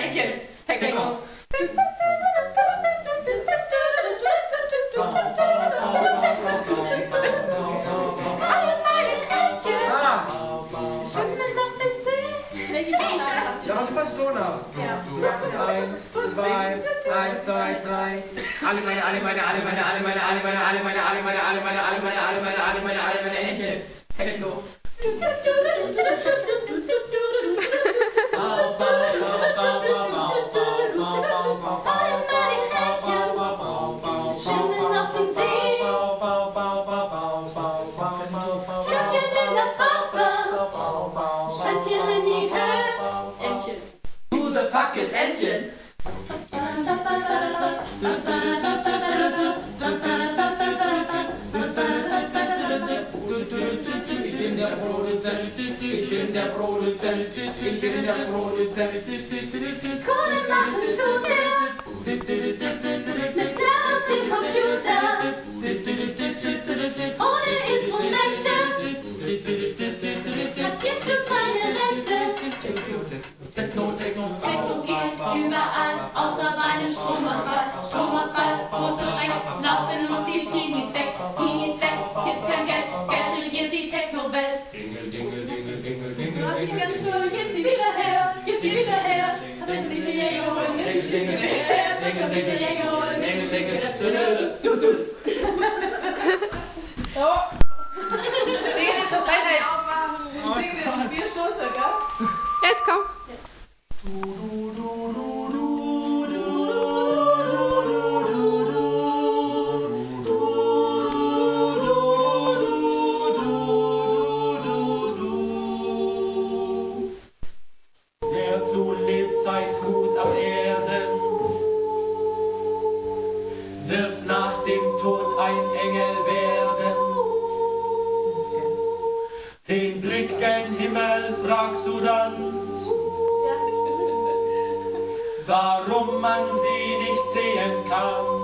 Entchen. Techno. Ja, haben wir fast Donau. Ja. 1, 2, 1, 2, 3. Alle meine Entchen. Techno. Schwimmen auf dem See. Köpfchen in das Wasser. Schwänzchen in die Höhe. Entchen. Who the fuck is Entchen? Ich bin der Produzent. Kohle machen tut er. Mit Glas dem Computer. Ohne Instrumente. Hat jetzt schon seine Rente. Techno. Techno geht überall, außer bei dem Stromausfall. Stromausfall, großer Schreck, laufen uns die Teenies weg. Gibt's kein Geld, Geld regiert die Techno-Welt. Die ganze Show, gib sie wieder her. Tatsächlich sind die Jäger holen mit. Tatsächlich die Jäger holen mit. So. Singen ist schon weiter aufmachen. Singen ist schon 4 Stunden, gell? Jetzt komm. Wer zu Lebzeit gut auf Erden, wird nach dem Tod ein Engel werden. Den Blick gen Himmel fragst du dann, warum man sie nicht sehen kann.